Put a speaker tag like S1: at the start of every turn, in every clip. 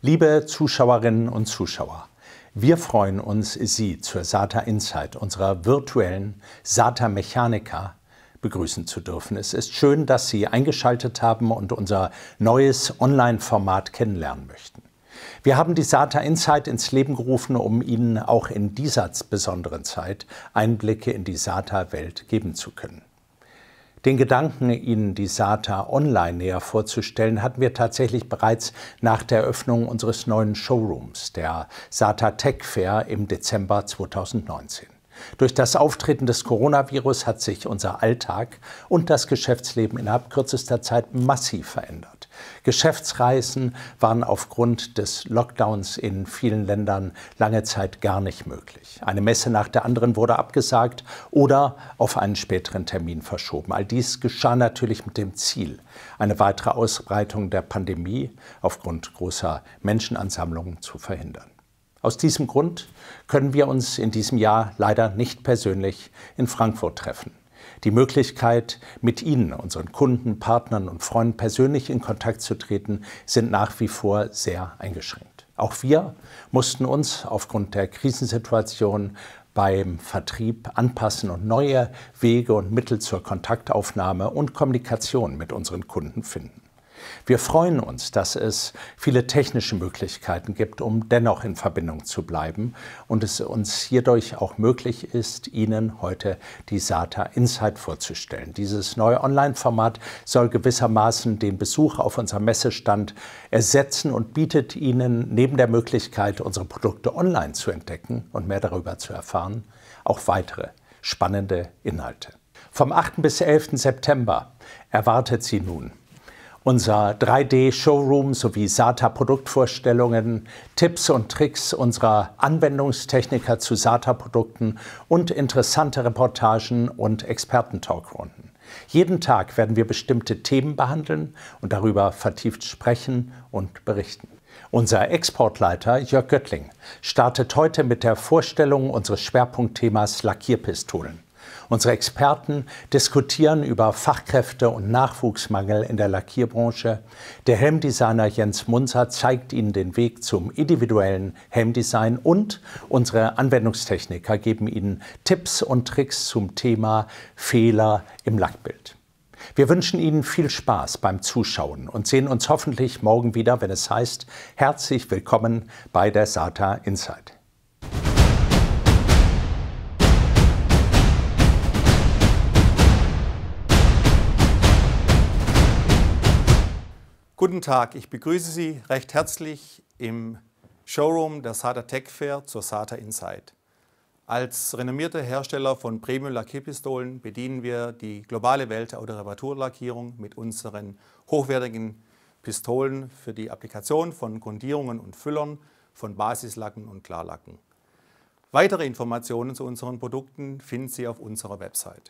S1: Liebe Zuschauerinnen und Zuschauer, wir freuen uns, Sie zur SATA Insight, unserer virtuellen SATA Mechanica, begrüßen zu dürfen. Es ist schön, dass Sie eingeschaltet haben und unser neues Online-Format kennenlernen möchten. Wir haben die SATA Insight ins Leben gerufen, um Ihnen auch in dieser besonderen Zeit Einblicke in die SATA-Welt geben zu können. Den Gedanken, Ihnen die SATA online näher vorzustellen, hatten wir tatsächlich bereits nach der Eröffnung unseres neuen Showrooms, der SATA Tech Fair im Dezember 2019. Durch das Auftreten des Coronavirus hat sich unser Alltag und das Geschäftsleben innerhalb kürzester Zeit massiv verändert. Geschäftsreisen waren aufgrund des Lockdowns in vielen Ländern lange Zeit gar nicht möglich. Eine Messe nach der anderen wurde abgesagt oder auf einen späteren Termin verschoben. All dies geschah natürlich mit dem Ziel, eine weitere Ausbreitung der Pandemie aufgrund großer Menschenansammlungen zu verhindern. Aus diesem Grund können wir uns in diesem Jahr leider nicht persönlich in Frankfurt treffen. Die Möglichkeit, mit Ihnen, unseren Kunden, Partnern und Freunden persönlich in Kontakt zu treten, sind nach wie vor sehr eingeschränkt. Auch wir mussten uns aufgrund der Krisensituation beim Vertrieb anpassen und neue Wege und Mittel zur Kontaktaufnahme und Kommunikation mit unseren Kunden finden. Wir freuen uns, dass es viele technische Möglichkeiten gibt, um dennoch in Verbindung zu bleiben und es uns hierdurch auch möglich ist, Ihnen heute die SATA Insight vorzustellen. Dieses neue Online-Format soll gewissermaßen den Besuch auf unserem Messestand ersetzen und bietet Ihnen neben der Möglichkeit, unsere Produkte online zu entdecken und mehr darüber zu erfahren, auch weitere spannende Inhalte. Vom 8. bis 11. September erwartet Sie nun unser 3D-Showroom sowie SATA-Produktvorstellungen, Tipps und Tricks unserer Anwendungstechniker zu SATA-Produkten und interessante Reportagen und Experten-Talkrunden. Jeden Tag werden wir bestimmte Themen behandeln und darüber vertieft sprechen und berichten. Unser Exportleiter Jörg Göttling startet heute mit der Vorstellung unseres Schwerpunktthemas Lackierpistolen. Unsere Experten diskutieren über Fachkräfte und Nachwuchsmangel in der Lackierbranche. Der Helmdesigner Jens Munzer zeigt Ihnen den Weg zum individuellen Helmdesign und unsere Anwendungstechniker geben Ihnen Tipps und Tricks zum Thema Fehler im Lackbild. Wir wünschen Ihnen viel Spaß beim Zuschauen und sehen uns hoffentlich morgen wieder, wenn es heißt, herzlich willkommen bei der SATA Insight.
S2: Guten Tag, ich begrüße Sie recht herzlich im Showroom der SATA Tech Fair zur SATA Insight. Als renommierter Hersteller von Premium-Lackierpistolen bedienen wir die globale Welt der Autoreparaturlackierung mit unseren hochwertigen Pistolen für die Applikation von Grundierungen und Füllern, von Basislacken und Klarlacken. Weitere Informationen zu unseren Produkten finden Sie auf unserer Website.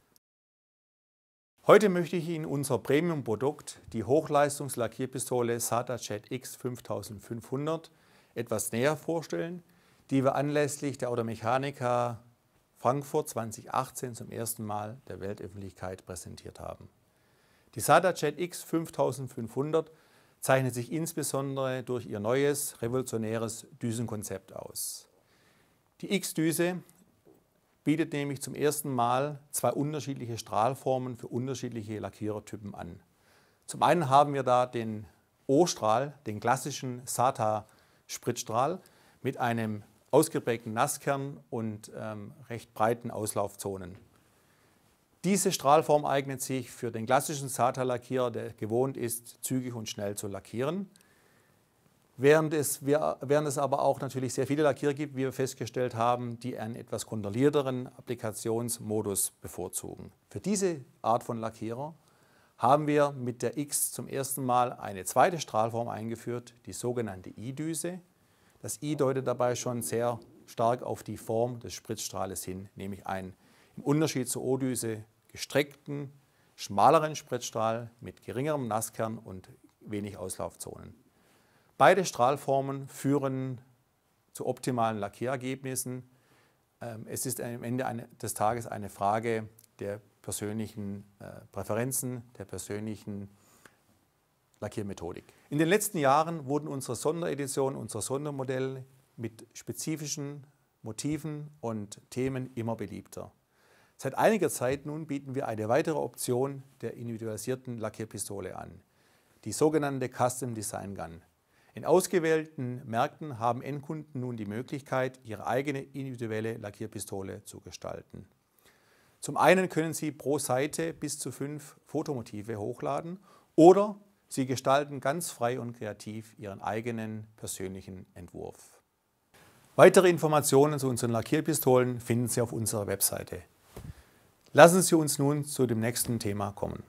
S2: Heute möchte ich Ihnen unser Premium-Produkt, die Hochleistungslackierpistole SATA Jet X 5500, etwas näher vorstellen, die wir anlässlich der Automechanika Frankfurt 2018 zum ersten Mal der Weltöffentlichkeit präsentiert haben. Die SATA Jet X 5500 zeichnet sich insbesondere durch ihr neues, revolutionäres Düsenkonzept aus. Die X-Düse bietet nämlich zum ersten Mal zwei unterschiedliche Strahlformen für unterschiedliche Lackierertypen an. Zum einen haben wir da den O-Strahl, den klassischen SATA-Spritzstrahl mit einem ausgeprägten Nasskern und recht breiten Auslaufzonen. Diese Strahlform eignet sich für den klassischen SATA-Lackierer, der gewohnt ist, zügig und schnell zu lackieren. Während es aber auch natürlich sehr viele Lackierer gibt, wie wir festgestellt haben, die einen etwas kontrollierteren Applikationsmodus bevorzugen. Für diese Art von Lackierer haben wir mit der X zum ersten Mal eine zweite Strahlform eingeführt, die sogenannte I-Düse. Das I deutet dabei schon sehr stark auf die Form des Spritzstrahles hin, nämlich einen im Unterschied zur O-Düse gestreckten, schmaleren Spritzstrahl mit geringerem Nasskern und wenig Auslaufzonen. Beide Strahlformen führen zu optimalen Lackierergebnissen. Es ist am Ende des Tages eine Frage der persönlichen Präferenzen, der persönlichen Lackiermethodik. In den letzten Jahren wurden unsere Sondereditionen, unser Sondermodell mit spezifischen Motiven und Themen immer beliebter. Seit einiger Zeit nun bieten wir eine weitere Option der individualisierten Lackierpistole an, die sogenannte Custom Design Gun. In ausgewählten Märkten haben Endkunden nun die Möglichkeit, ihre eigene individuelle Lackierpistole zu gestalten. Zum einen können Sie pro Seite bis zu 5 Fotomotive hochladen oder Sie gestalten ganz frei und kreativ Ihren eigenen persönlichen Entwurf. Weitere Informationen zu unseren Lackierpistolen finden Sie auf unserer Webseite. Lassen Sie uns nun zu dem nächsten Thema kommen.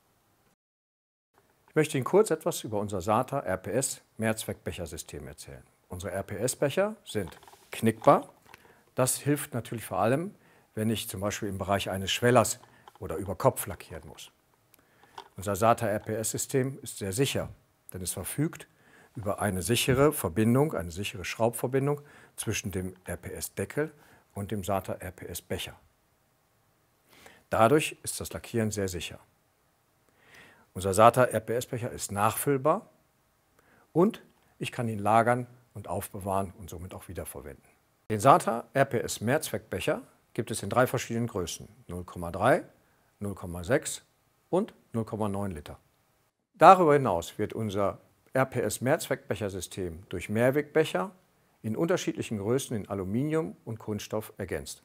S3: Ich möchte Ihnen kurz etwas über unser SATA RPS Mehrzweckbechersystem erzählen. Unsere RPS-Becher sind knickbar. Das hilft natürlich vor allem, wenn ich zum Beispiel im Bereich eines Schwellers oder über Kopf lackieren muss. Unser SATA RPS-System ist sehr sicher, denn es verfügt über eine sichere Verbindung, eine sichere Schraubverbindung zwischen dem RPS-Deckel und dem SATA RPS-Becher. Dadurch ist das Lackieren sehr sicher. Unser SATA RPS-Becher ist nachfüllbar und ich kann ihn lagern und aufbewahren und somit auch wiederverwenden. Den SATA RPS Mehrzweckbecher gibt es in 3 verschiedenen Größen: 0,3, 0,6 und 0,9 Liter. Darüber hinaus wird unser RPS Mehrzweckbechersystem durch Mehrwegbecher in unterschiedlichen Größen in Aluminium und Kunststoff ergänzt.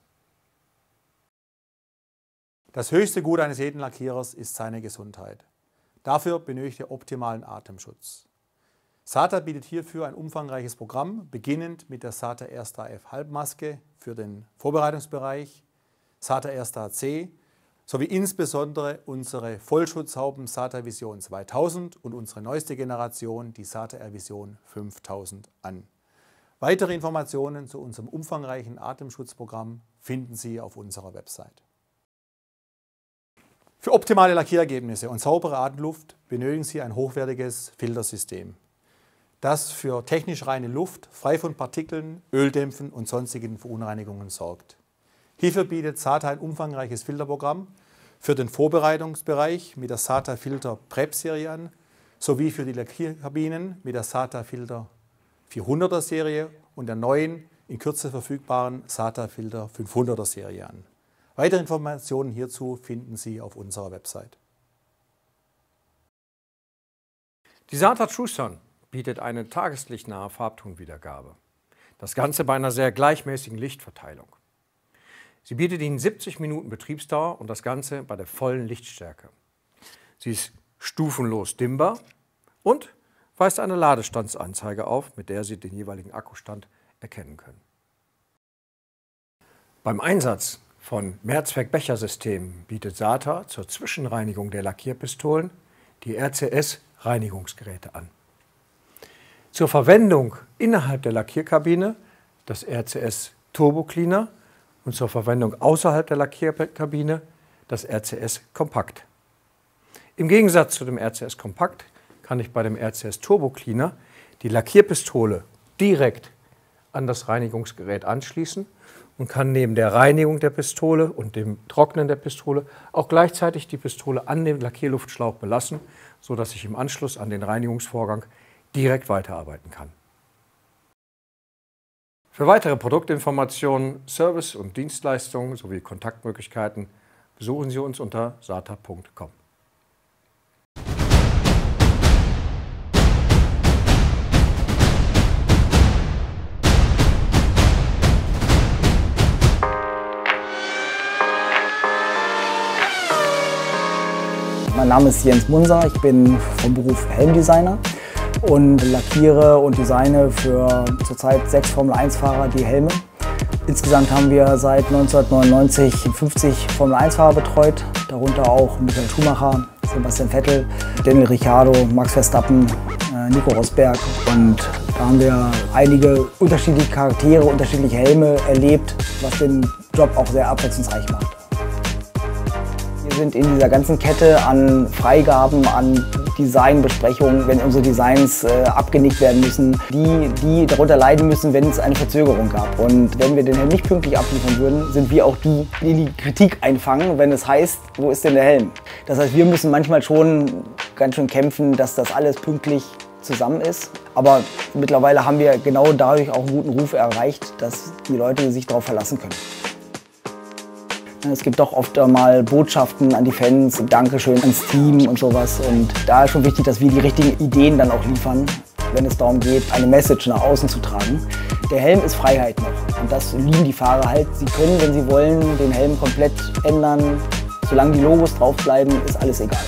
S2: Das höchste Gut eines jeden Lackierers ist seine Gesundheit. Dafür benötigt er optimalen Atemschutz. SATA bietet hierfür ein umfangreiches Programm, beginnend mit der SATA Ersta F Halbmaske für den Vorbereitungsbereich, SATA Ersta C sowie insbesondere unsere Vollschutzhauben SATA Vision 2000 und unsere neueste Generation, die SATA R Vision 5000 an. Weitere Informationen zu unserem umfangreichen Atemschutzprogramm finden Sie auf unserer Website. Für optimale Lackierergebnisse und saubere Atemluft benötigen Sie ein hochwertiges Filtersystem, das für technisch reine Luft, frei von Partikeln, Öldämpfen und sonstigen Verunreinigungen sorgt. Hierfür bietet SATA ein umfangreiches Filterprogramm für den Vorbereitungsbereich mit der SATA Filter Prep Serie an, sowie für die Lackierkabinen mit der SATA Filter 400er Serie und der neuen, in Kürze verfügbaren SATA Filter 500er Serie an. Weitere Informationen hierzu finden Sie auf unserer Website.
S3: Die SATA TrueSun bietet eine tageslichtnahe Farbtonwiedergabe. Das Ganze bei einer sehr gleichmäßigen Lichtverteilung. Sie bietet Ihnen 70 Minuten Betriebsdauer und das Ganze bei der vollen Lichtstärke. Sie ist stufenlos dimmbar und weist eine Ladestandsanzeige auf, mit der Sie den jeweiligen Akkustand erkennen können. Beim Einsatz von Mehrzweckbechersystemen bietet SATA zur Zwischenreinigung der Lackierpistolen die RCS-Reinigungsgeräte an. Zur Verwendung innerhalb der Lackierkabine das RCS Turbo Cleaner und zur Verwendung außerhalb der Lackierkabine das RCS Kompakt. Im Gegensatz zu dem RCS Kompakt kann ich bei dem RCS Turbo Cleaner die Lackierpistole direkt an das Reinigungsgerät anschließen und kann neben der Reinigung der Pistole und dem Trocknen der Pistole auch gleichzeitig die Pistole an dem Lackierluftschlauch belassen, sodass ich im Anschluss an den Reinigungsvorgang direkt weiterarbeiten kann. Für weitere Produktinformationen, Service und Dienstleistungen sowie Kontaktmöglichkeiten besuchen Sie uns unter sata.com.
S4: Mein Name ist Jens Munser, ich bin vom Beruf Helmdesigner und lackiere und designe für zurzeit 6 Formel-1-Fahrer die Helme. Insgesamt haben wir seit 1999 50 Formel-1-Fahrer betreut, darunter auch Michael Schumacher, Sebastian Vettel, Daniel Ricciardo, Max Verstappen, Nico Rosberg, und da haben wir einige unterschiedliche Charaktere, unterschiedliche Helme erlebt, was den Job auch sehr abwechslungsreich macht. Wir sind in dieser ganzen Kette an Freigaben, an Designbesprechungen, wenn unsere Designs abgenickt werden müssen, die darunter leiden müssen, wenn es eine Verzögerung gab. Und wenn wir den Helm nicht pünktlich abliefern würden, sind wir auch die, die die Kritik einfangen, wenn es heißt, wo ist denn der Helm? Das heißt, wir müssen manchmal schon ganz schön kämpfen, dass das alles pünktlich zusammen ist. Aber mittlerweile haben wir genau dadurch auch einen guten Ruf erreicht, dass die Leute sich darauf verlassen können. Es gibt doch oft mal Botschaften an die Fans, Dankeschön ans Team und sowas. Und da ist schon wichtig, dass wir die richtigen Ideen dann auch liefern, wenn es darum geht, eine Message nach außen zu tragen. Der Helm ist Freiheit noch und das lieben die Fahrer halt. Sie können, wenn sie wollen, den Helm komplett ändern. Solange die Logos drauf bleiben, ist alles egal.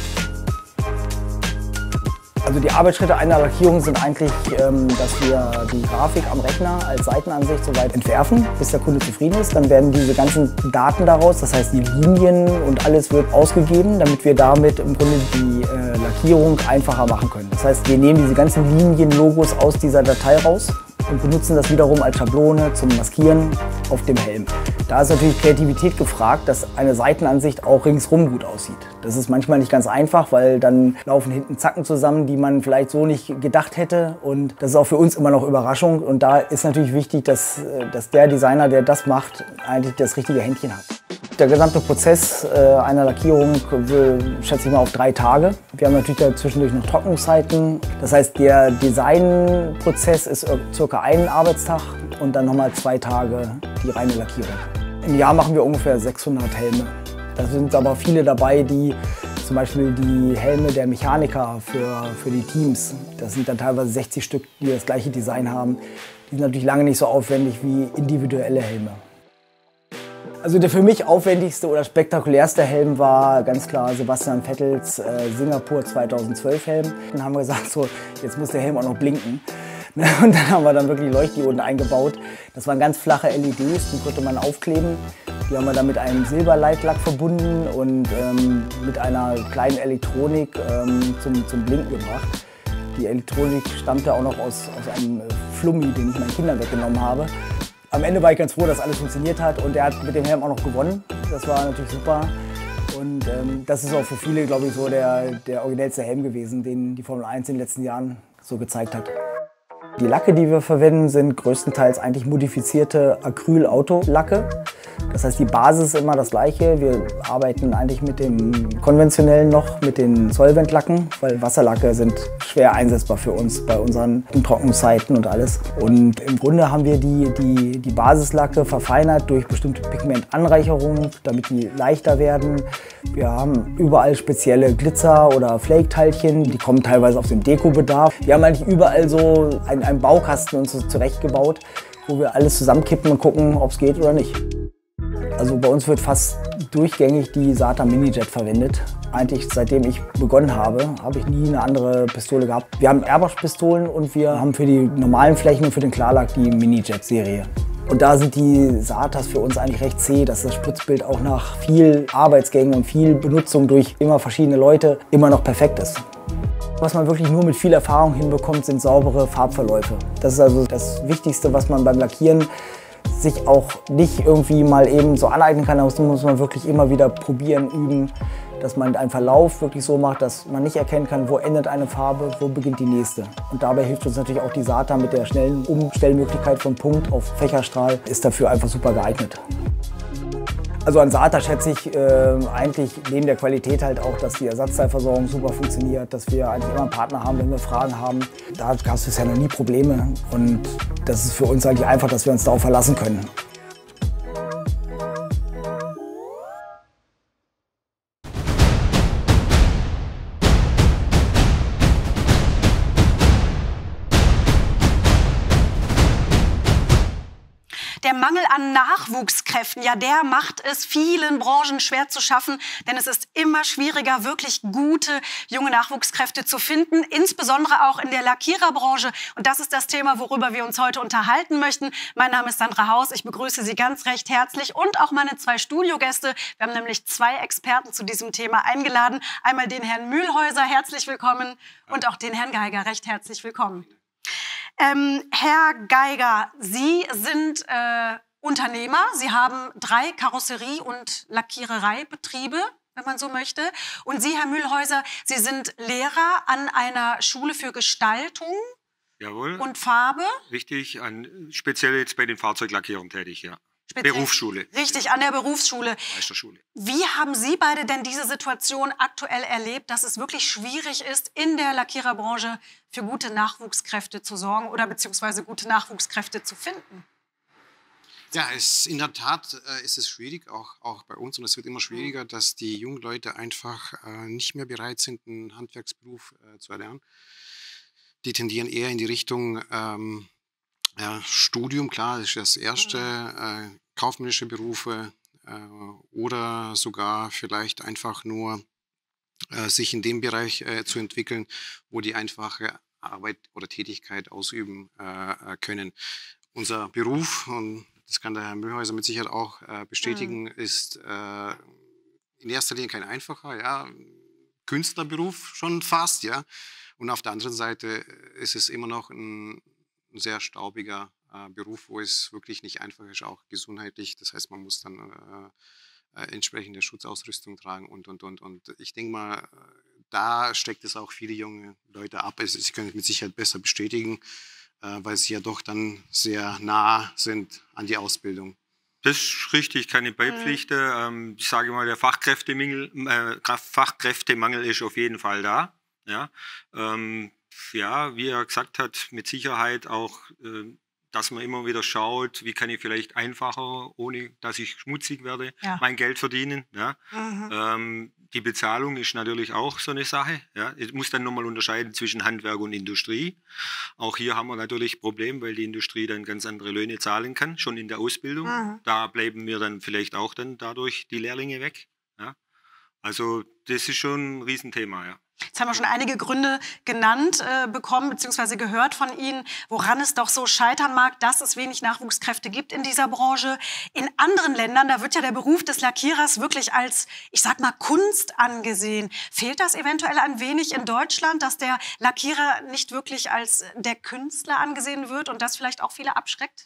S4: Also die Arbeitsschritte einer Lackierung sind eigentlich, dass wir die Grafik am Rechner als Seitenansicht soweit entwerfen, bis der Kunde zufrieden ist. Dann werden diese ganzen Daten daraus, das heißt die Linien und alles wird ausgegeben, damit wir damit im Grunde die Lackierung einfacher machen können. Das heißt, wir nehmen diese ganzen Linien-Logos aus dieser Datei raus und benutzen das wiederum als Schablone zum Maskieren auf dem Helm. Da ist natürlich Kreativität gefragt, dass eine Seitenansicht auch ringsrum gut aussieht. Das ist manchmal nicht ganz einfach, weil dann laufen hinten Zacken zusammen, die man vielleicht so nicht gedacht hätte. Und das ist auch für uns immer noch Überraschung. Und da ist natürlich wichtig, dass der Designer, der das macht, eigentlich das richtige Händchen hat. Der gesamte Prozess einer Lackierung schätze ich mal auf 3 Tage. Wir haben natürlich zwischendurch noch Trocknungszeiten. Das heißt, der Designprozess ist ca. 1 Arbeitstag und dann nochmal 2 Tage die reine Lackierung. Im Jahr machen wir ungefähr 600 Helme. Da sind aber viele dabei, die zum Beispiel die Helme der Mechaniker für die Teams. Das sind dann teilweise 60 Stück, die das gleiche Design haben. Die sind natürlich lange nicht so aufwendig wie individuelle Helme. Also der für mich aufwendigste oder spektakulärste Helm war ganz klar Sebastian Vettels Singapur 2012 Helm. Dann haben wir gesagt, so, jetzt muss der Helm auch noch blinken. Und dann haben wir dann wirklich Leuchtdioden eingebaut. Das waren ganz flache LEDs, die konnte man aufkleben. Die haben wir dann mit einem Silberleitlack verbunden und mit einer kleinen Elektronik zum Blinken gebracht. Die Elektronik stammte auch noch aus einem Flummi, den ich meinen Kindern weggenommen habe. Am Ende war ich ganz froh, dass alles funktioniert hat und er hat mit dem Helm auch noch gewonnen. Das war natürlich super. Und das ist auch für viele, glaube ich, so der originellste Helm gewesen, den die Formel 1 in den letzten Jahren so gezeigt hat. Die Lacke, die wir verwenden, sind größtenteils eigentlich modifizierte Acryl-Autolacke. Das heißt, die Basis ist immer das gleiche. Wir arbeiten eigentlich mit dem konventionellen noch, mit den Solventlacken, weil Wasserlacke sind schwer einsetzbar für uns bei unseren Trocknungszeiten und alles. Und im Grunde haben wir die Basislacke verfeinert durch bestimmte Pigmentanreicherungen, damit die leichter werden. Wir haben überall spezielle Glitzer- oder Flake-Teilchen, die kommen teilweise aus dem Dekobedarf. Wir haben eigentlich überall so einen Baukasten uns zurechtgebaut, wo wir alles zusammenkippen und gucken, ob es geht oder nicht. Also bei uns wird fast durchgängig die SATA Minijet verwendet. Eigentlich seitdem ich begonnen habe, habe ich nie eine andere Pistole gehabt. Wir haben Airbrush-Pistolen und wir haben für die normalen Flächen und für den Klarlack die Minijet-Serie. Und da sind die SATAs für uns eigentlich recht zäh, dass das Spritzbild auch nach viel Arbeitsgängen und viel Benutzung durch immer verschiedene Leute immer noch perfekt ist. Was man wirklich nur mit viel Erfahrung hinbekommt, sind saubere Farbverläufe. Das ist also das Wichtigste, was man beim Lackieren sich auch nicht irgendwie mal eben so aneignen kann. Das muss man wirklich immer wieder probieren, üben, dass man einen Verlauf wirklich so macht, dass man nicht erkennen kann, wo endet eine Farbe, wo beginnt die nächste. Und dabei hilft uns natürlich auch die SATA mit der schnellen Umstellmöglichkeit von Punkt auf Fächerstrahl, ist dafür einfach super geeignet. Also an SATA schätze ich eigentlich neben der Qualität halt auch, dass die Ersatzteilversorgung super funktioniert, dass wir eigentlich immer einen Partner haben, wenn wir Fragen haben. Da gab es bisher noch nie Probleme und das ist für uns eigentlich einfach, dass wir uns darauf verlassen können.
S5: Der Mangel an Nachwuchskräften, ja, der macht es vielen Branchen schwer zu schaffen, denn es ist immer schwieriger, wirklich gute junge Nachwuchskräfte zu finden, insbesondere auch in der Lackiererbranche. Und das ist das Thema, worüber wir uns heute unterhalten möchten. Mein Name ist Sandra Haus, ich begrüße Sie ganz recht herzlich und auch meine 2 Studiogäste. Wir haben nämlich 2 Experten zu diesem Thema eingeladen. Einmal den Herrn Mühlhäuser, herzlich willkommen, und auch den Herrn Geiger, recht herzlich willkommen. Herr Geiger, Sie sind Unternehmer. Sie haben 3 Karosserie- und Lackierereibetriebe, wenn man so möchte. Und Sie, Herr Mühlhäuser, Sie sind Lehrer an einer Schule für Gestaltung. Jawohl. Und Farbe.
S6: Richtig, speziell jetzt bei den Fahrzeuglackierern tätig, ja. Berufsschule.
S5: Richtig, an der Berufsschule.
S6: Meisterschule.
S5: Wie haben Sie beide denn diese Situation aktuell erlebt, dass es wirklich schwierig ist, in der Lackiererbranche für gute Nachwuchskräfte zu sorgen oder beziehungsweise gute Nachwuchskräfte zu finden?
S7: Ja, in der Tat ist es schwierig, auch bei uns. Und es wird immer schwieriger, dass die jungen Leute einfach nicht mehr bereit sind, einen Handwerksberuf zu erlernen. Die tendieren eher in die Richtung Studium, klar, das ist das Erste, kaufmännische Berufe oder sogar vielleicht einfach nur sich in dem Bereich zu entwickeln, wo die einfache Arbeit oder Tätigkeit ausüben können. Unser Beruf, und das kann der Herr Mühlhäuser mit Sicherheit auch bestätigen, ist in erster Linie kein einfacher, ja, Künstlerberuf schon fast, ja. Und auf der anderen Seite ist es immer noch ein sehr staubiger Beruf, wo es wirklich nicht einfach ist, auch gesundheitlich. Das heißt, man muss dann entsprechende Schutzausrüstung tragen und. Und ich denke mal, da steckt es auch viele junge Leute ab. Sie können es mit Sicherheit besser bestätigen, weil sie ja doch dann sehr nah sind an die Ausbildung.
S6: Das ist richtig, kann ich beipflichten. Ich sage mal, der Fachkräftemangel ist auf jeden Fall da. Ja, ja, wie er gesagt hat, mit Sicherheit auch, dass man immer wieder schaut, wie kann ich vielleicht einfacher, ohne dass ich schmutzig werde, mein Geld verdienen. Ja. Die Bezahlung ist natürlich auch so eine Sache. Ja. Ich muss dann nochmal unterscheiden zwischen Handwerk und Industrie. Auch hier haben wir natürlich ein Problem, weil die Industrie dann ganz andere Löhne zahlen kann, schon in der Ausbildung. Da bleiben mir dann vielleicht auch dann dadurch die Lehrlinge weg. Ja. Also das ist schon ein Riesenthema, ja.
S5: Jetzt haben wir schon einige Gründe genannt bekommen bzw. gehört von Ihnen, woran es doch so scheitern mag, dass es wenig Nachwuchskräfte gibt in dieser Branche. In anderen Ländern, da wird ja der Beruf des Lackierers wirklich als, ich sag mal, Kunst angesehen. Fehlt das eventuell ein wenig in Deutschland, dass der Lackierer nicht wirklich als der Künstler angesehen wird und das vielleicht auch viele abschreckt?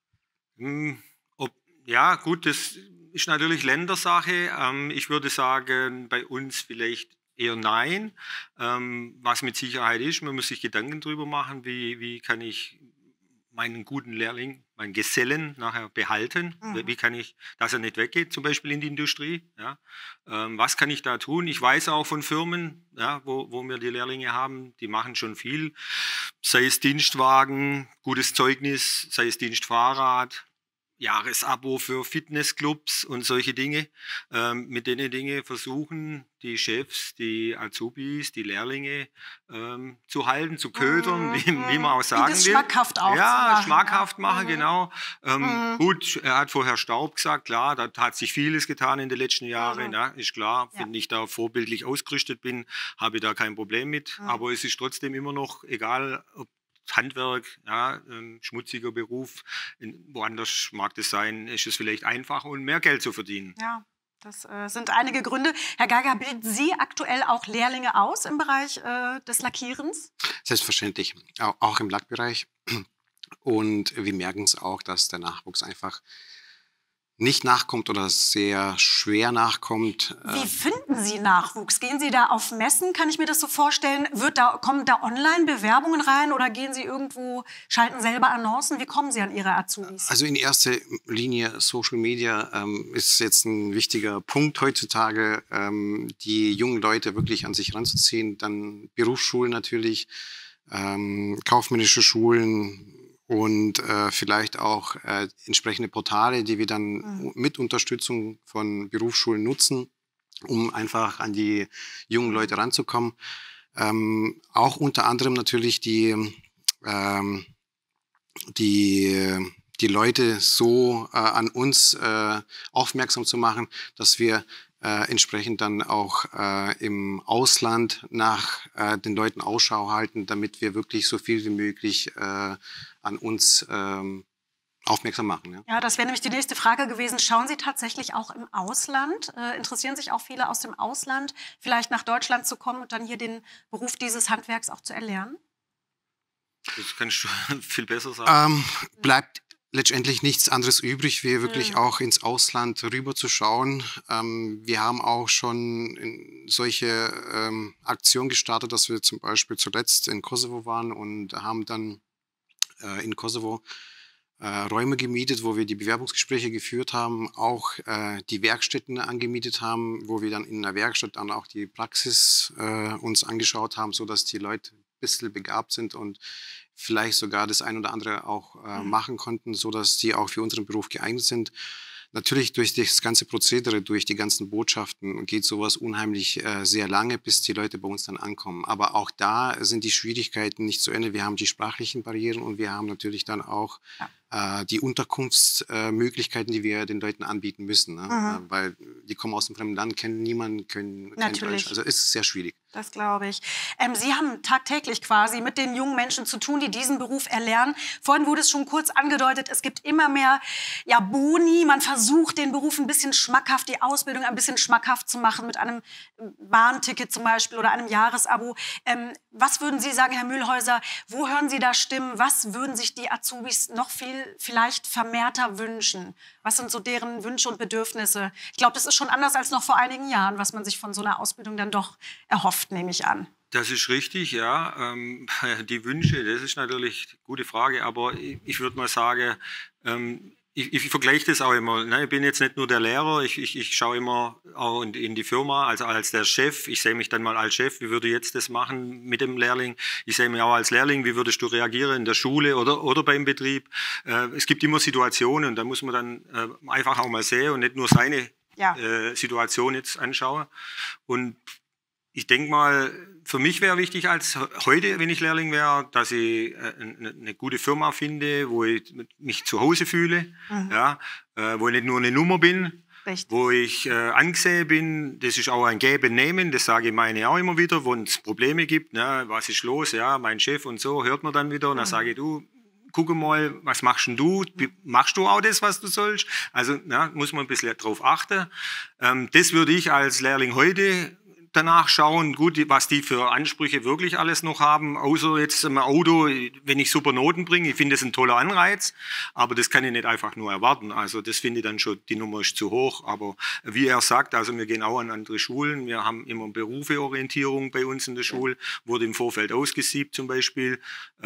S6: Ja, gut, das ist natürlich Ländersache. Ich würde sagen, bei uns vielleicht eher nein. Was mit Sicherheit ist, man muss sich Gedanken darüber machen, wie kann ich meinen guten Lehrling, meinen Gesellen nachher behalten? Wie kann ich, dass er nicht weggeht, zum Beispiel in die Industrie? Ja? Was kann ich da tun? Ich weiß auch von Firmen, ja, wo wir die Lehrlinge haben, die machen schon viel. Sei es Dienstwagen, gutes Zeugnis, sei es Dienstfahrrad, Jahresabo für Fitnessclubs und solche Dinge. Mit denen Dinge versuchen die Chefs, die Azubis, die Lehrlinge zu halten, zu ködern, wie man auch sagen will.
S5: Schmackhaft auch.
S6: Ja, schmackhaft machen, genau. Gut, er hat vorher Staub gesagt, klar, da hat sich vieles getan in den letzten Jahren, ja, ist klar. Wenn ich da vorbildlich ausgerüstet bin, habe ich da kein Problem mit. Aber es ist trotzdem immer noch, egal ob Handwerk, ja, schmutziger Beruf, woanders mag das sein, ist es vielleicht einfacher und mehr Geld zu verdienen.
S5: Ja, das sind einige Gründe. Herr Geiger, bilden Sie aktuell auch Lehrlinge aus im Bereich des Lackierens?
S7: Selbstverständlich, auch im Lackbereich. Und wir merken es auch, dass der Nachwuchs einfach nicht nachkommt oder sehr schwer nachkommt.
S5: Wie finden Sie Nachwuchs? Gehen Sie da auf Messen? Kann ich mir das so vorstellen? Kommen da Online-Bewerbungen rein oder gehen Sie irgendwo, schalten selber Annoncen? Wie kommen Sie an Ihre Azubis?
S7: Also in erster Linie Social Media ist jetzt ein wichtiger Punkt heutzutage, die jungen Leute wirklich an sich ranzuziehen. Dann Berufsschulen natürlich, kaufmännische Schulen, und vielleicht auch entsprechende Portale, die wir dann mit Unterstützung von Berufsschulen nutzen, um einfach an die jungen Leute ranzukommen. Auch unter anderem natürlich die Leute so an uns aufmerksam zu machen, dass wir entsprechend dann auch im Ausland nach den Leuten Ausschau halten, damit wir wirklich so viel wie möglich an uns aufmerksam machen.
S5: Ja, das wäre nämlich die nächste Frage gewesen. Schauen Sie tatsächlich auch im Ausland? Interessieren sich auch viele aus dem Ausland, vielleicht nach Deutschland zu kommen und dann hier den Beruf dieses Handwerks auch zu erlernen?
S6: Das kannst du viel besser sagen.
S7: Bleibt letztendlich nichts anderes übrig, wie wirklich auch ins Ausland rüber zu schauen. Wir haben auch schon solche Aktionen gestartet, dass wir zum Beispiel zuletzt in Kosovo waren und haben dann in Kosovo Räume gemietet, wo wir die Bewerbungsgespräche geführt haben, auch die Werkstätten angemietet haben, wo wir dann in der Werkstatt dann auch die Praxis uns angeschaut haben, sodass die Leute ein bisschen begabt sind und vielleicht sogar das ein oder andere auch machen konnten, sodass die auch für unseren Beruf geeignet sind. Natürlich durch das ganze Prozedere, durch die ganzen Botschaften geht sowas unheimlich sehr lange, bis die Leute bei uns dann ankommen. Aber auch da sind die Schwierigkeiten nicht zu Ende. Wir haben die sprachlichen Barrieren und wir haben natürlich dann auch die Unterkunftsmöglichkeiten, die wir den Leuten anbieten müssen. Ne? Weil die kommen aus einem fremden Land, kennen niemanden, kennen Deutsch. Also ist sehr schwierig.
S5: Das glaube ich. Sie haben tagtäglich quasi mit den jungen Menschen zu tun, die diesen Beruf erlernen. Vorhin wurde es schon kurz angedeutet, es gibt immer mehr Boni. Man versucht, den Beruf ein bisschen schmackhaft, die Ausbildung ein bisschen schmackhaft zu machen, mit einem Bahnticket zum Beispiel oder einem Jahresabo. Was würden Sie sagen, Herr Mühlhäuser, wo hören Sie da Stimmen? Was würden sich die Azubis noch vielleicht vermehrter wünschen? Was sind so deren Wünsche und Bedürfnisse? Ich glaube, das ist schon anders als noch vor einigen Jahren, was man sich von so einer Ausbildung dann doch erhofft, nehme ich an.
S6: Das ist richtig, ja. Die Wünsche, das ist natürlich eine gute Frage, aber ich würde mal sagen, ich vergleiche das auch immer. Ne? Ich bin jetzt nicht nur der Lehrer, ich schaue immer auch in die Firma, also als der Chef. Ich sehe mich dann mal als Chef, wie würde ich jetzt das machen mit dem Lehrling? Ich sehe mich auch als Lehrling, wie würdest du reagieren in der Schule oder beim Betrieb? Es gibt immer Situationen und da muss man dann einfach auch mal sehen und nicht nur seine Situation jetzt anschauen. Und ich denke mal, für mich wäre wichtig als heute, wenn ich Lehrling wäre, dass ich eine gute Firma finde, wo ich mich zu Hause fühle, wo ich nicht nur eine Nummer bin, wo ich angesehen bin. Das ist auch ein Geben-Nehmen, das sage ich meine auch immer wieder, wo es Probleme gibt. Ne? Was ist los? Ja, mein Chef und so, hört man dann wieder. Und dann sage ich, du, guck mal, was machst denn du? Machst du auch das, was du sollst? Also muss man ein bisschen drauf achten. Das würde ich als Lehrling heute danach schauen, gut, was die für Ansprüche wirklich alles noch haben, außer jetzt im Auto, wenn ich super Noten bringe. Ich finde das ein toller Anreiz, aber das kann ich nicht einfach nur erwarten. Also das finde ich dann schon, die Nummer ist zu hoch. Aber wie er sagt, also wir gehen auch an andere Schulen. Wir haben immer Berufeorientierung bei uns in der Schule, wurde im Vorfeld ausgesiebt zum Beispiel.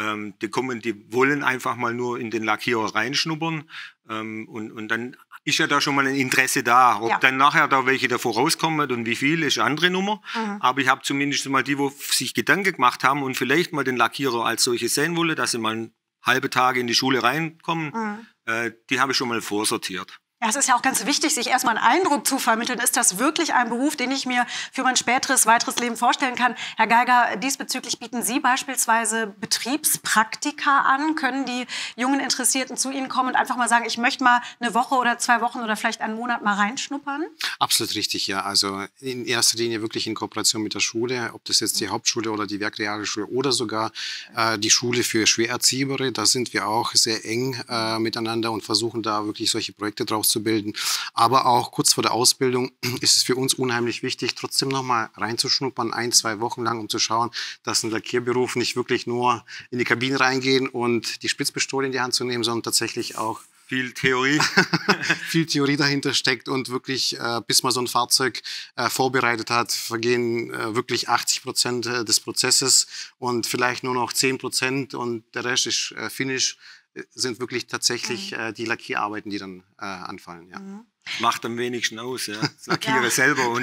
S6: Die wollen einfach mal nur in den Lackierer reinschnuppern und dann ist ja da schon mal ein Interesse da. Ob dann nachher da welche davor rauskommen und wie viel, ist eine andere Nummer. Aber ich habe zumindest mal die, wo sich Gedanken gemacht haben und vielleicht mal den Lackierer als solche sehen wollen, dass sie mal halbe Tage in die Schule reinkommen, die habe ich schon mal vorsortiert.
S5: Ja, es ist ja auch ganz wichtig, sich erstmal einen Eindruck zu vermitteln. Ist das wirklich ein Beruf, den ich mir für mein späteres, weiteres Leben vorstellen kann? Herr Geiger, diesbezüglich bieten Sie beispielsweise Betriebspraktika an. Können die jungen Interessierten zu Ihnen kommen und einfach mal sagen, ich möchte mal eine Woche oder 2 Wochen oder vielleicht einen Monat mal reinschnuppern?
S7: Absolut richtig, ja. Also in erster Linie wirklich in Kooperation mit der Schule, ob das jetzt die Hauptschule oder die Werkrealschule oder sogar die Schule für Schwererziehbare. Da sind wir auch sehr eng miteinander und versuchen da wirklich solche Projekte draus zu bilden. Aber auch kurz vor der Ausbildung ist es für uns unheimlich wichtig, trotzdem noch mal reinzuschnuppern, 1-2 Wochen lang, um zu schauen, dass ein Lackierberuf nicht wirklich nur in die Kabine reingehen und die Spitzpistole in die Hand zu nehmen, sondern tatsächlich auch
S6: viel Theorie.
S7: Viel Theorie dahinter steckt und wirklich, bis man so ein Fahrzeug vorbereitet hat, vergehen wirklich 80% des Prozesses und vielleicht nur noch 10% und der Rest ist Finish. Sind wirklich tatsächlich die Lackierarbeiten, die dann anfallen. Ja.
S6: Macht am wenigsten aus, ja. Das Lackiere selber. Und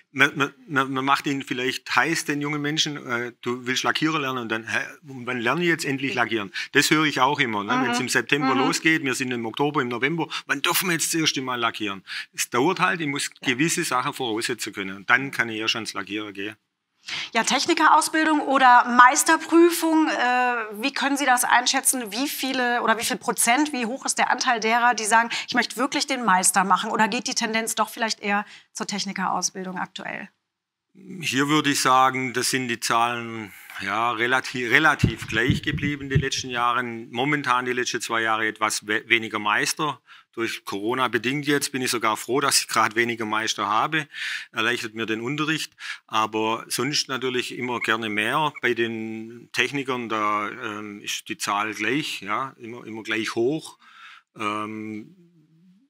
S6: man macht ihn vielleicht heiß, den jungen Menschen, du willst Lackieren lernen und dann, wann lerne ich jetzt endlich lackieren? Das höre ich auch immer. Ne? Wenn es im September losgeht, wir sind im Oktober, im November, wann dürfen wir jetzt das erste Mal lackieren? Es dauert halt, ich muss gewisse Sachen voraussetzen können. Und dann kann ich erst ans Lackieren gehen.
S5: Ja, Technikerausbildung oder Meisterprüfung, wie können Sie das einschätzen? Wie viel Prozent, wie hoch ist der Anteil derer, die sagen, ich möchte wirklich den Meister machen? Oder geht die Tendenz doch vielleicht eher zur Technikerausbildung aktuell?
S6: Hier würde ich sagen, das sind die Zahlen relativ gleich geblieben die letzten Jahre. Momentan die letzten 2 Jahre etwas weniger Meister. Durch Corona bedingt jetzt bin ich sogar froh, dass ich gerade weniger Meister habe. Erleichtert mir den Unterricht. Aber sonst natürlich immer gerne mehr. Bei den Technikern, da ist die Zahl gleich, ja, immer gleich hoch.